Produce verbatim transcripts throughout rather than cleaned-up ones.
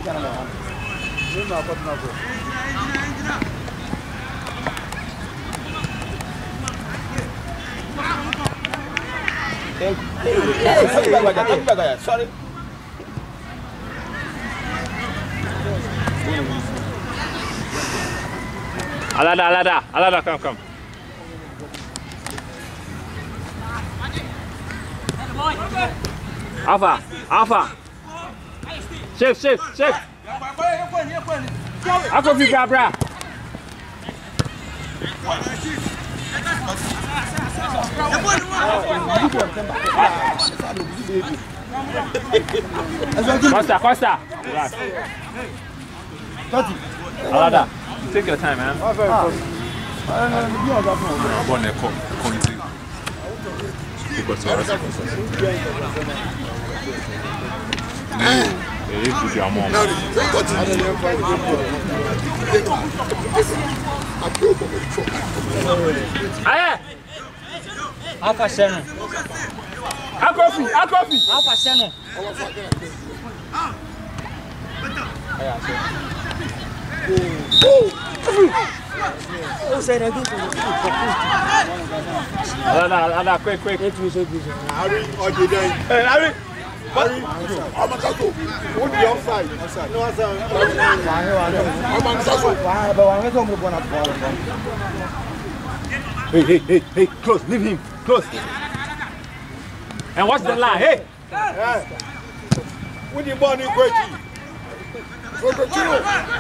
Sorry. Alada, Alada, Alada, come, come. Alpha, Alpha. Shift, shift, shift. Ako fi Gabra. Costa, Costa. Alada, take your time, man. Aye. Alpha Shannon. Akofi, Akofi. Alpha Shannon. Oh, say that again. Alada, Alada, quick, quick. Harry, or you doing? Hey, Harry. Harry, I'm a taco. What the outside? Outside. No, outside. I'm a taco. Hey, hey, hey, hey, close, leave him, close. And what's the line? Hey. When you born in Quechi. So continue.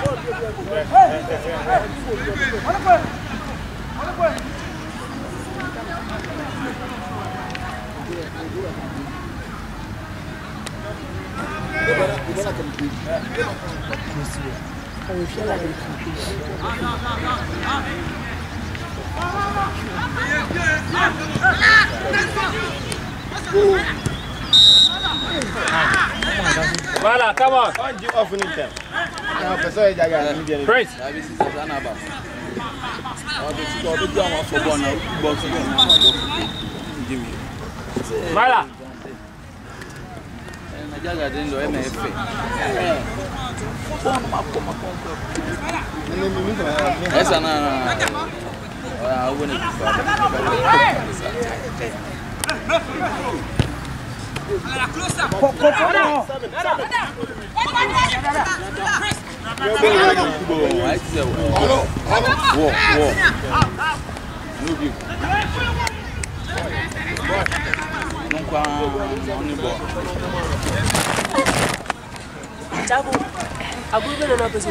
Voilà, come on. Can't you off anytime? Prince. Voilà. Essa na ah, o bonito. Olha, close up. Jabu, aku belum nak pergi.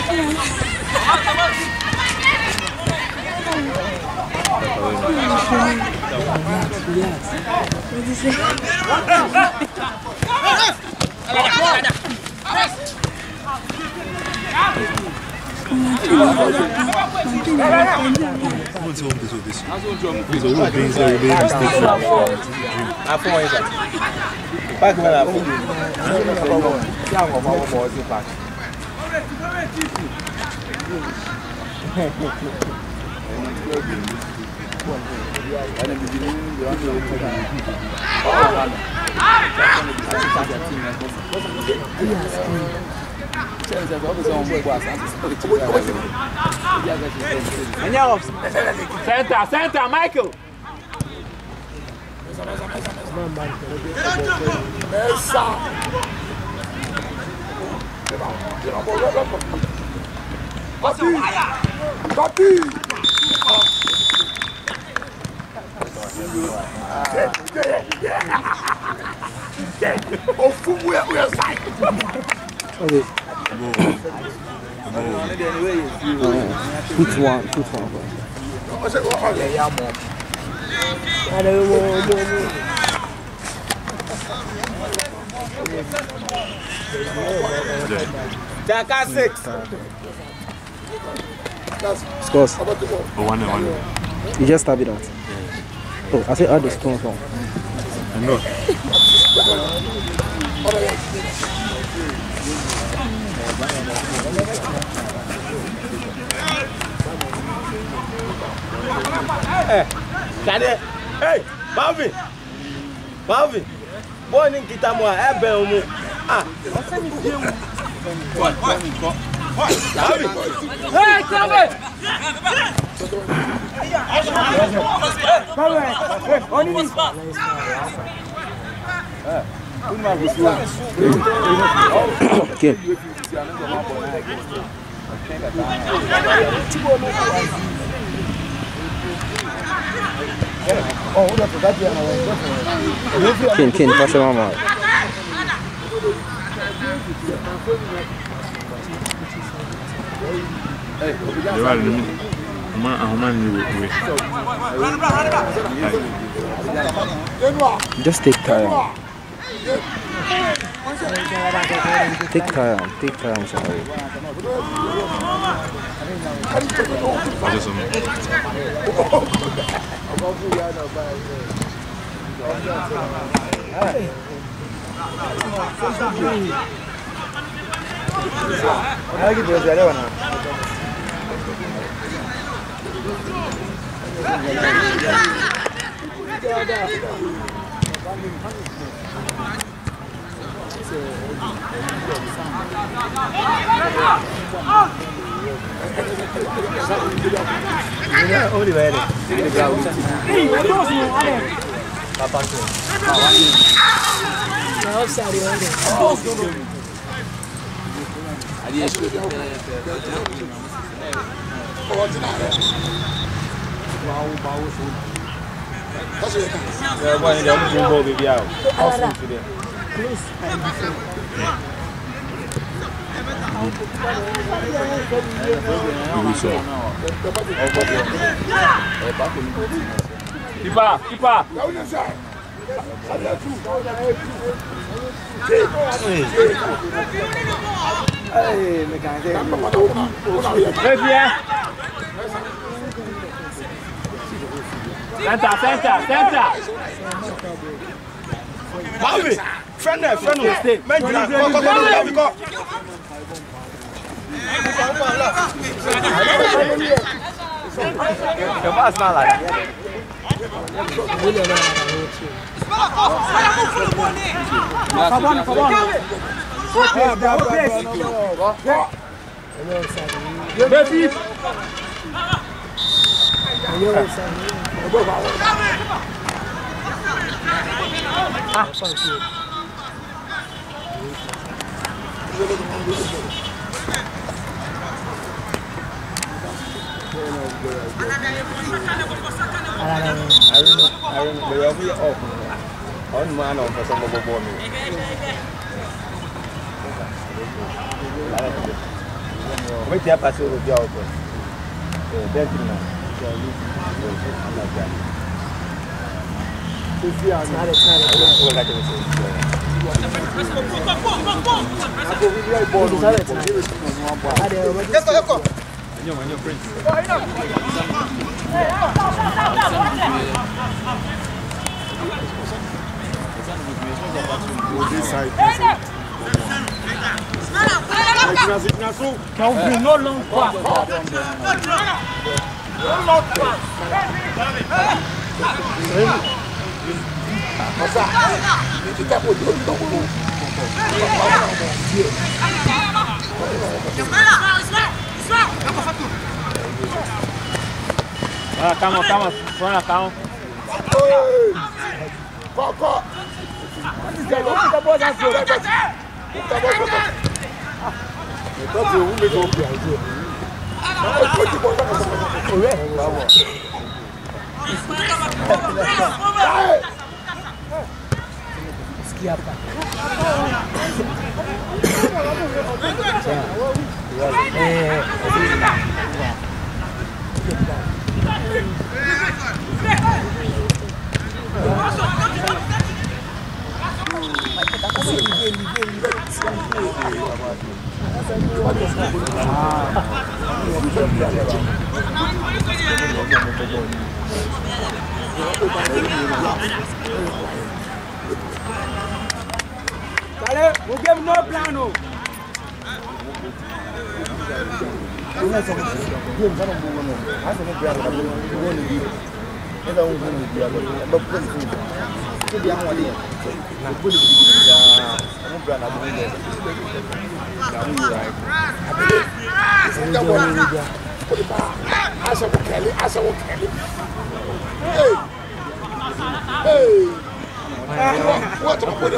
Center, center, Michael. Copy. Oh, from where we are side. Okay. Put one, put one. I don't want to. Jacka six. Scores. Oh, one, one. You just stab it out. Oh, I said add the stone from. No. Hey, hey, Marvin, Marvin, boy, in Kitamwa, I bet on me. Ah, Hey, come on! Okay. Ken, Ken, pass him on. You are the man, a man you Just take time. Take time, take time, sorry. Keep up, keep up. Hey, me can't say. Center, center, center. Bobby, friend there, friend there. Stay. Man, you go, go, go, go. The boss not like. Wait there, pass over the job. No long pass. Ah, calma, calma, calma, calma. Allez, we'll give no plan. No. Hey! Hey! What the fuck?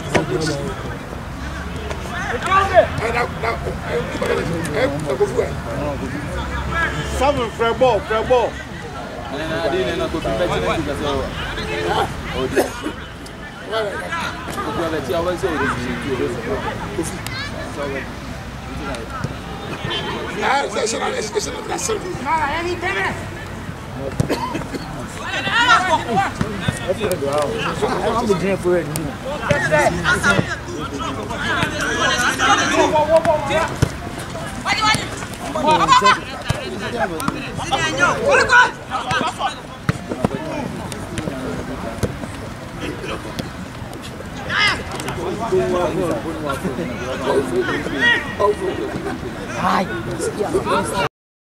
Seven, fair ball, fair ball. I didn't know could be better than you. Oh, dear. I was so I'm the jam for it. Hi.